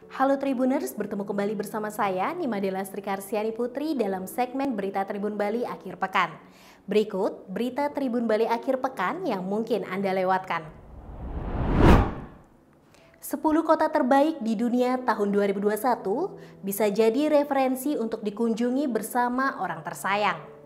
Halo Tribuners, bertemu kembali bersama saya Nima Dela Srikarsiani Putri dalam segmen Berita Tribun Bali Akhir Pekan. Berikut Berita Tribun Bali Akhir Pekan yang mungkin Anda lewatkan. 10 kota terbaik di dunia tahun 2021 bisa jadi referensi untuk dikunjungi bersama orang tersayang.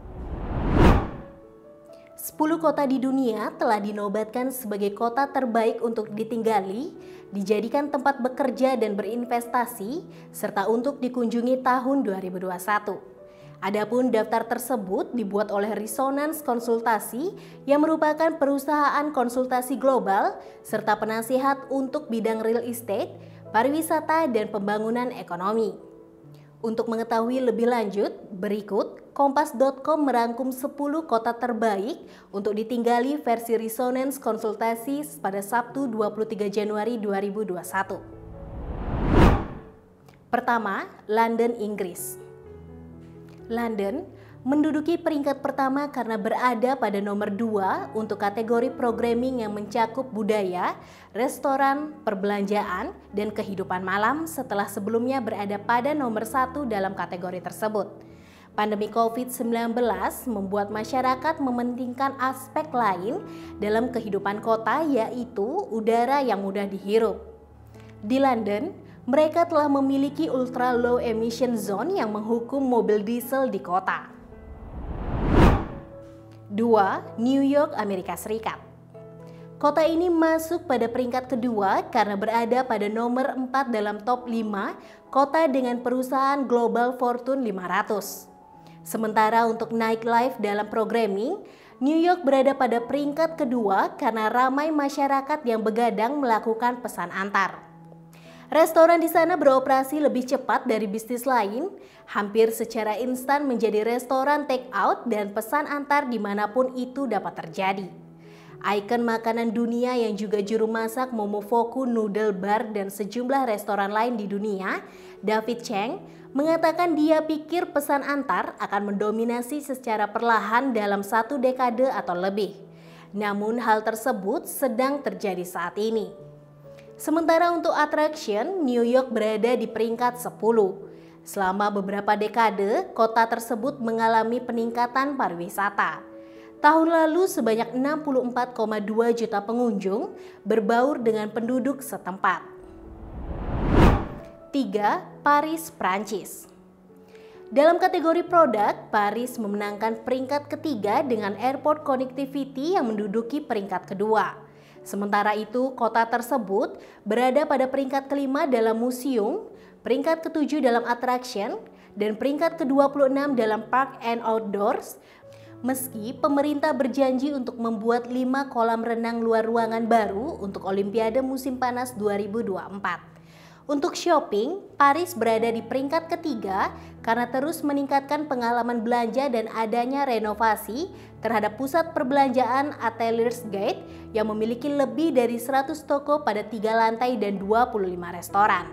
10 kota di dunia telah dinobatkan sebagai kota terbaik untuk ditinggali, dijadikan tempat bekerja dan berinvestasi, serta untuk dikunjungi tahun 2021. Adapun daftar tersebut dibuat oleh Resonance Konsultasi yang merupakan perusahaan konsultasi global serta penasihat untuk bidang real estate, pariwisata, dan pembangunan ekonomi. Untuk mengetahui lebih lanjut, berikut Kompas.com merangkum 10 kota terbaik untuk ditinggali versi Resonance Konsultasi pada Sabtu 23 Januari 2021. Pertama, London, Inggris. London menduduki peringkat pertama karena berada pada nomor 2 untuk kategori programming yang mencakup budaya, restoran, perbelanjaan, dan kehidupan malam setelah sebelumnya berada pada nomor 1 dalam kategori tersebut. Pandemi COVID-19 membuat masyarakat mementingkan aspek lain dalam kehidupan kota, yaitu udara yang mudah dihirup. Di London, mereka telah memiliki ultra low emission zone yang menghukum mobil diesel di kota. 2. New York, Amerika Serikat. Kota ini masuk pada peringkat kedua karena berada pada nomor 4 dalam top 5 kota dengan perusahaan Global Fortune 500. Sementara untuk nightlife dalam programming, New York berada pada peringkat kedua karena ramai masyarakat yang begadang melakukan pesan antar. Restoran di sana beroperasi lebih cepat dari bisnis lain, hampir secara instan menjadi restoran take out dan pesan antar dimanapun itu dapat terjadi. Ikon makanan dunia yang juga juru masak Momofuku Noodle Bar dan sejumlah restoran lain di dunia, David Chang, mengatakan dia pikir pesan antar akan mendominasi secara perlahan dalam 1 dekade atau lebih. Namun hal tersebut sedang terjadi saat ini. Sementara untuk attraction, New York berada di peringkat 10. Selama beberapa dekade, kota tersebut mengalami peningkatan pariwisata. Tahun lalu sebanyak 64,2 juta pengunjung berbaur dengan penduduk setempat. 3. Paris, Prancis. Dalam kategori produk, Paris memenangkan peringkat ketiga dengan airport connectivity yang menduduki peringkat kedua. Sementara itu, kota tersebut berada pada peringkat kelima dalam museum, peringkat ketujuh dalam attraction, dan peringkat ke-26 dalam park and outdoors, meski pemerintah berjanji untuk membuat 5 kolam renang luar ruangan baru untuk Olimpiade musim panas 2024. Untuk shopping, Paris berada di peringkat ketiga karena terus meningkatkan pengalaman belanja dan adanya renovasi terhadap pusat perbelanjaan Ateliers Gate yang memiliki lebih dari 100 toko pada 3 lantai dan 25 restoran.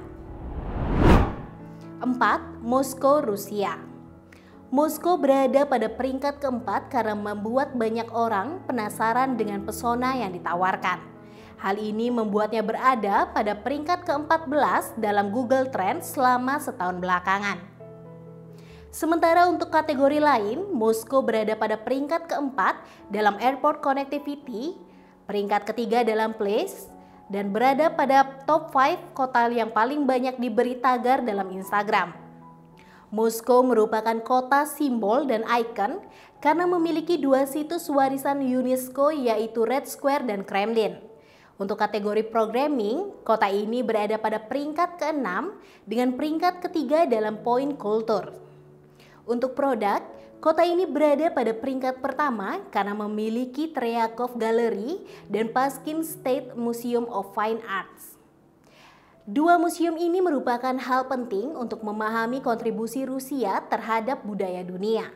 4. Moskow, Rusia. Moskow berada pada peringkat keempat karena membuat banyak orang penasaran dengan pesona yang ditawarkan. Hal ini membuatnya berada pada peringkat ke-14 dalam Google Trends selama setahun belakangan. Sementara untuk kategori lain, Moskow berada pada peringkat keempat dalam Airport Connectivity, peringkat ketiga dalam Place, dan berada pada top 5 kota yang paling banyak diberi tagar dalam Instagram. Moskow merupakan kota simbol dan ikon karena memiliki 2 situs warisan UNESCO yaitu Red Square dan Kremlin. Untuk kategori programming, kota ini berada pada peringkat ke-6 dengan peringkat ketiga dalam Point Culture. Untuk produk, kota ini berada pada peringkat pertama karena memiliki Tretyakov Gallery dan Pushkin State Museum of Fine Arts. 2 museum ini merupakan hal penting untuk memahami kontribusi Rusia terhadap budaya dunia.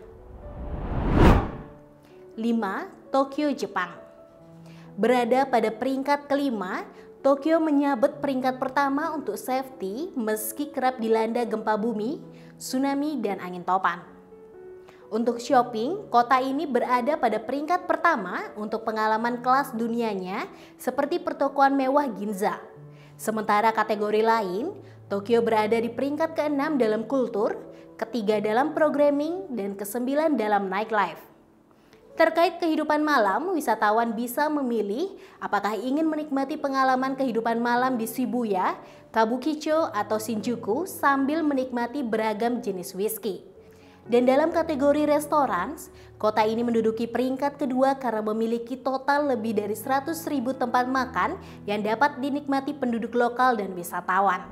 5. Tokyo, Jepang. Berada pada peringkat kelima, Tokyo menyabet peringkat pertama untuk safety meski kerap dilanda gempa bumi, tsunami, dan angin topan. Untuk shopping, kota ini berada pada peringkat pertama untuk pengalaman kelas dunianya seperti pertokoan mewah Ginza. Sementara kategori lain, Tokyo berada di peringkat ke-6 dalam kultur, ketiga dalam programming, dan ke-9 dalam nightlife. Terkait kehidupan malam, wisatawan bisa memilih apakah ingin menikmati pengalaman kehidupan malam di Shibuya, Kabukicho, atau Shinjuku sambil menikmati beragam jenis whisky. Dan dalam kategori restoran, kota ini menduduki peringkat kedua karena memiliki total lebih dari 100.000 tempat makan yang dapat dinikmati penduduk lokal dan wisatawan.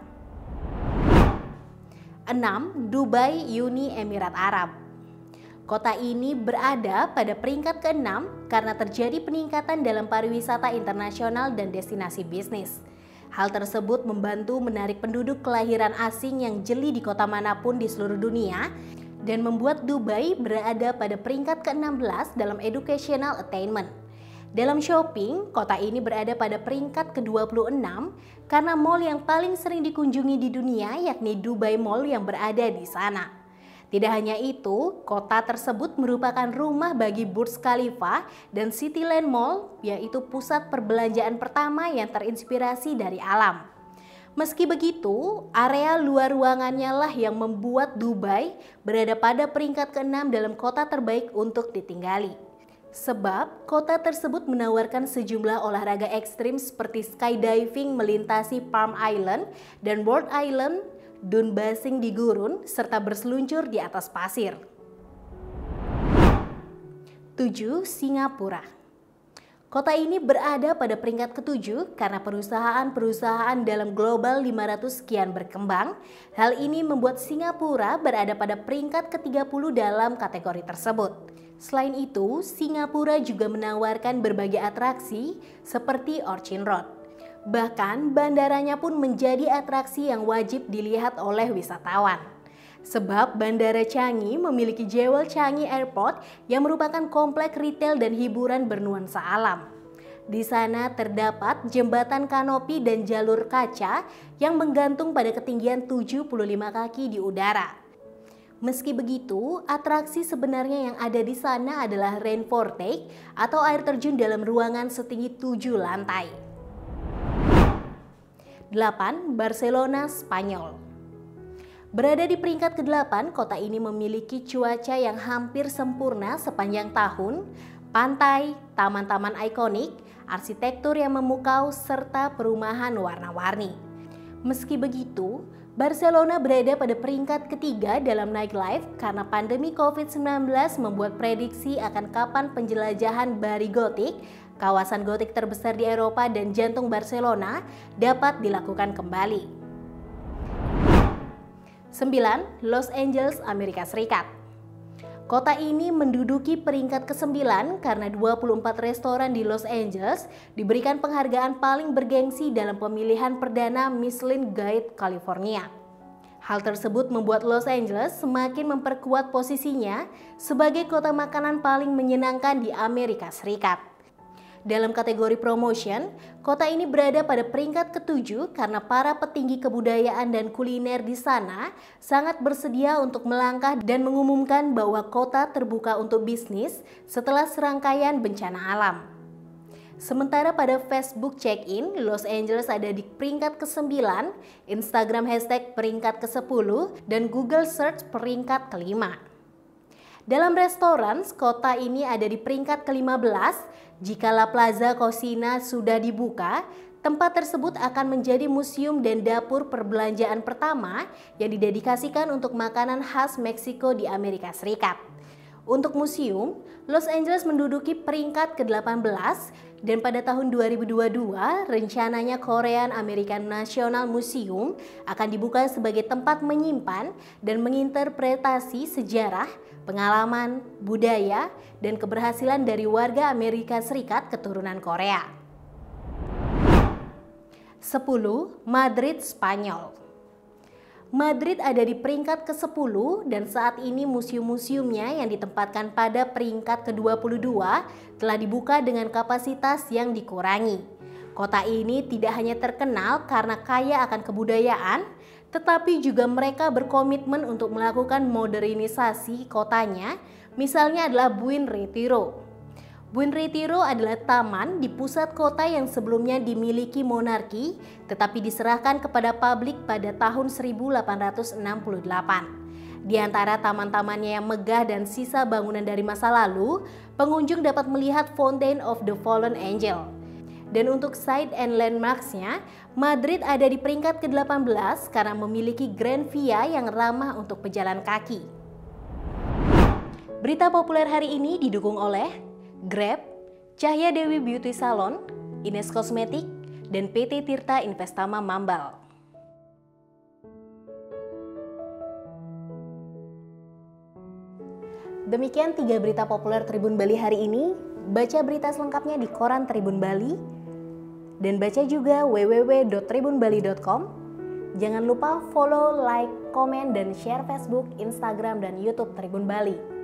6. Dubai, Uni Emirat Arab. Kota ini berada pada peringkat ke-6 karena terjadi peningkatan dalam pariwisata internasional dan destinasi bisnis. Hal tersebut membantu menarik penduduk kelahiran asing yang jeli di kota manapun di seluruh dunia dan membuat Dubai berada pada peringkat ke-16 dalam educational attainment. Dalam shopping, kota ini berada pada peringkat ke-26 karena mall yang paling sering dikunjungi di dunia yakni Dubai Mall yang berada di sana. Tidak hanya itu, kota tersebut merupakan rumah bagi Burj Khalifa dan Cityland Mall, yaitu pusat perbelanjaan pertama yang terinspirasi dari alam. Meski begitu, area luar ruangannya lah yang membuat Dubai berada pada peringkat ke-6 dalam kota terbaik untuk ditinggali. Sebab kota tersebut menawarkan sejumlah olahraga ekstrim seperti skydiving melintasi Palm Island dan Bird Island, dune basing di gurun, serta berseluncur di atas pasir. 7. Singapura. Kota ini berada pada peringkat ke-7 karena perusahaan-perusahaan dalam global 500 sekian berkembang. Hal ini membuat Singapura berada pada peringkat ke-30 dalam kategori tersebut. Selain itu, Singapura juga menawarkan berbagai atraksi seperti Orchard Road. Bahkan bandaranya pun menjadi atraksi yang wajib dilihat oleh wisatawan. Sebab Bandara Changi memiliki Jewel Changi Airport yang merupakan komplek retail dan hiburan bernuansa alam. Di sana terdapat jembatan kanopi dan jalur kaca yang menggantung pada ketinggian 75 kaki di udara. Meski begitu, atraksi sebenarnya yang ada di sana adalah rain vortex atau air terjun dalam ruangan setinggi 7 lantai. 8. Barcelona, Spanyol. Berada di peringkat ke-8, kota ini memiliki cuaca yang hampir sempurna sepanjang tahun, pantai, taman-taman ikonik, arsitektur yang memukau, serta perumahan warna-warni. Meski begitu, Barcelona berada pada peringkat ketiga dalam nightlife karena pandemi COVID-19 membuat prediksi akan kapan penjelajahan Bari Gotik, kawasan gotik terbesar di Eropa dan jantung Barcelona, dapat dilakukan kembali. 9. Los Angeles, Amerika Serikat. Kota ini menduduki peringkat ke-9 karena 24 restoran di Los Angeles diberikan penghargaan paling bergengsi dalam pemilihan perdana Michelin Guide California. Hal tersebut membuat Los Angeles semakin memperkuat posisinya sebagai kota makanan paling menyenangkan di Amerika Serikat. Dalam kategori promotion, kota ini berada pada peringkat ke-7 karena para petinggi kebudayaan dan kuliner di sana sangat bersedia untuk melangkah dan mengumumkan bahwa kota terbuka untuk bisnis setelah serangkaian bencana alam. Sementara pada Facebook check-in, Los Angeles ada di peringkat ke-9, Instagram hashtag peringkat ke-10, dan Google Search peringkat ke-5. Dalam restoran, kota ini ada di peringkat ke-15. Jika La Plaza Cocina sudah dibuka, tempat tersebut akan menjadi museum dan dapur perbelanjaan pertama yang didedikasikan untuk makanan khas Meksiko di Amerika Serikat. Untuk museum, Los Angeles menduduki peringkat ke-18 dan pada tahun 2022 rencananya Korean American National Museum akan dibuka sebagai tempat menyimpan dan menginterpretasi sejarah, pengalaman, budaya, dan keberhasilan dari warga Amerika Serikat keturunan Korea. 10. Madrid, Spanyol. Madrid ada di peringkat ke-10 dan saat ini museum-museumnya yang ditempatkan pada peringkat ke-22 telah dibuka dengan kapasitas yang dikurangi. Kota ini tidak hanya terkenal karena kaya akan kebudayaan, tetapi juga mereka berkomitmen untuk melakukan modernisasi kotanya, misalnya adalah Buen Retiro. Bun Retiro adalah taman di pusat kota yang sebelumnya dimiliki monarki, tetapi diserahkan kepada publik pada tahun 1868. Di antara taman-tamannya yang megah dan sisa bangunan dari masa lalu, pengunjung dapat melihat Fountain of the Fallen Angel. Dan untuk site and landmarks-nya, Madrid ada di peringkat ke-18 karena memiliki Grand Via yang ramah untuk pejalan kaki. Berita populer hari ini didukung oleh Grab, Cahya Dewi Beauty Salon, Ines Kosmetik, dan PT Tirta Investama Mambal. Demikian 3 berita populer Tribun Bali hari ini. Baca berita selengkapnya di koran Tribun Bali. Dan baca juga www.tribunbali.com. Jangan lupa follow, like, komen, dan share Facebook, Instagram, dan YouTube Tribun Bali.